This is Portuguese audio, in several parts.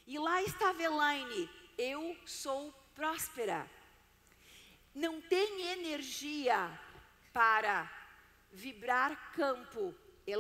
E lá estava Elaine, eu sou próspera. Não tem energia para vibrar campo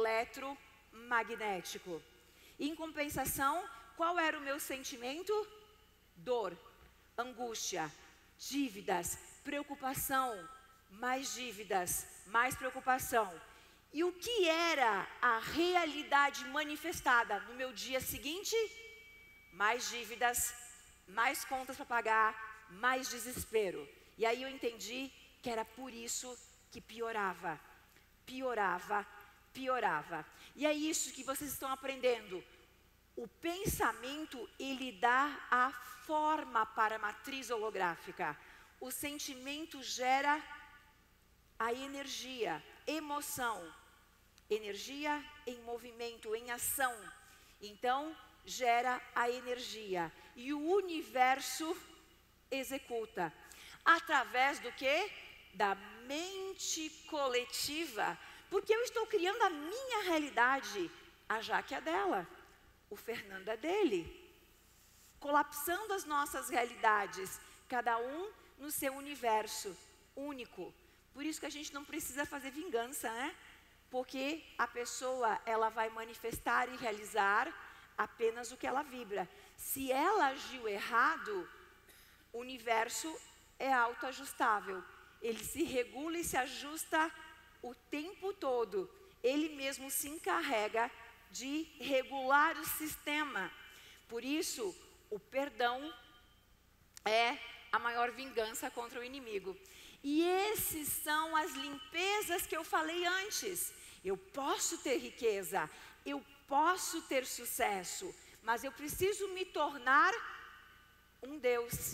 eletromagnético. Em compensação, qual era o meu sentimento? Dor, angústia, dívidas, preocupação, mais dívidas, mais preocupação. E o que era a realidade manifestada no meu dia seguinte? Mais dívidas, mais contas para pagar, mais desespero. E aí eu entendi que era por isso que piorava, piorava, piorava. E é isso que vocês estão aprendendo. O pensamento, ele dá a forma para a matriz holográfica. O sentimento gera a energia, emoção. Energia em movimento, em ação. Então, gera a energia. E o universo executa. Através do quê? Da mente coletiva. Porque eu estou criando a minha realidade. A Jaque é dela. O Fernando é dele. Colapsando as nossas realidades. Cada um no seu universo único. Por isso que a gente não precisa fazer vingança, né? Porque a pessoa, ela vai manifestar e realizar apenas o que ela vibra. Se ela agiu errado, o universo é autoajustável. Ele se regula e se ajusta o tempo todo. Ele mesmo se encarrega de regular o sistema. Por isso, o perdão é a maior vingança contra o inimigo. E esses são as limpezas que eu falei antes. Eu posso ter riqueza, eu posso ter sucesso, mas eu preciso me tornar um Deus.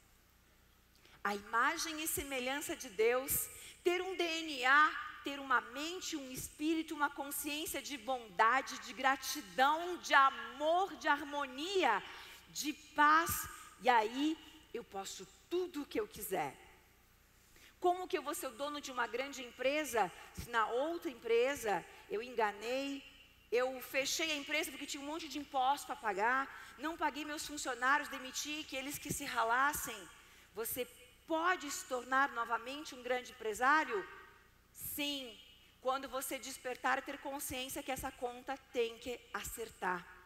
A imagem e semelhança de Deus, ter um DNA, ter uma mente, um espírito, uma consciência de bondade, de gratidão, de amor, de harmonia, de paz. E aí eu posso tudo o que eu quiser. Como que eu vou ser o dono de uma grande empresa, se na outra empresa eu enganei, eu fechei a empresa porque tinha um monte de impostos para pagar, não paguei meus funcionários, demiti, que eles que se ralassem. Você pode se tornar novamente um grande empresário? Sim, quando você despertar e ter consciência que essa conta tem que acertar.